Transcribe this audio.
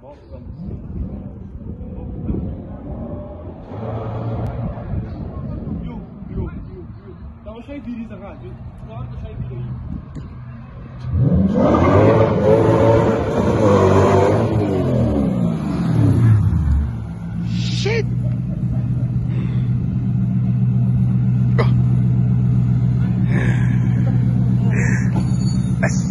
Dá uma chaiviriza, rádio. Claro que a chaivira aí. Shit! Oh.